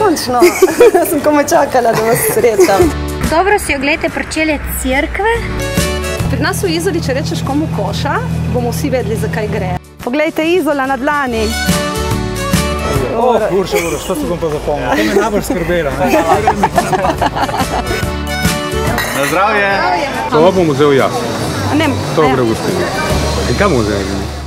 končno. Sem komaj čakala, da vas srečam. Dobro si oglejte pročelje cerkve. Pri nas v Izoli, če rečeš komu koša, bomo vsi vedeli, zakaj gre. Poglejte Izola na dlani. Urša, što se bom pa zapomnil? To me najbolj skrbela. Na zdravje! To bom vzel jaz. Ne, to gre v gostilno. In kam bom vzel?